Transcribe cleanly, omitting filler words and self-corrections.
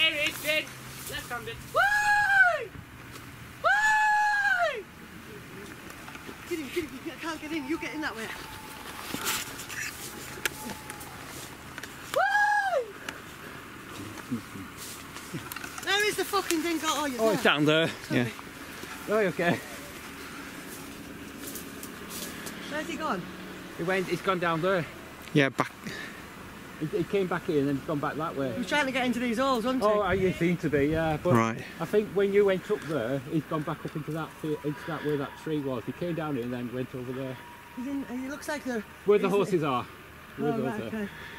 it's in. Left handed. Woo! Woo! Get in, I can't get in, you get in that way. Where is the fucking thing got? Oh, Oh, it's down there. Sorry. Yeah. Oh, okay. Where's he gone? He's gone down there. Yeah, back. He came back in and then he's gone back that way. He was trying to get into these holes, wasn't he? Oh, you seem to be, yeah. But right. I think when you went up there, he's gone back up into that where that tree was. He came down here and then went over there. He looks like the... Where the horses are. Oh, right, okay.